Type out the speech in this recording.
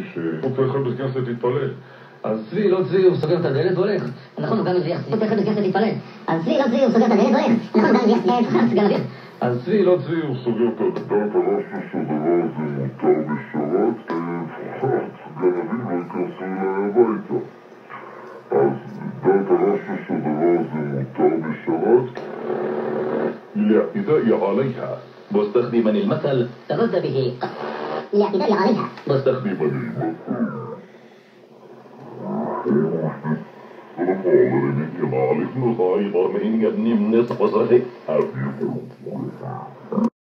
שרוצה ללכת בית כנסת להתפלל. אז צבי, לא צבי, הוא סוגר את הדלת והולך. נכון, הוא גם מביח צבי. הוא צריך בית כנסת להתפלל. אז צבי, לא צבי, הוא סוגר את הדלת והולך. נכון, הוא גם מביח צבי. סגן אוויר. אז צבי, לא צבי, הוא סוגר את הדלת. דעת הרש"י שהדבר הזה מותר בשבת, לפחות סגן אוויר לא ייכנסו אליי הביתה. אז דעת הרש"י שהדבר הזה מותר בשבת, لاعتداء عليها مستخدما المثل رد به لاعتداء عليها مستخدما المثل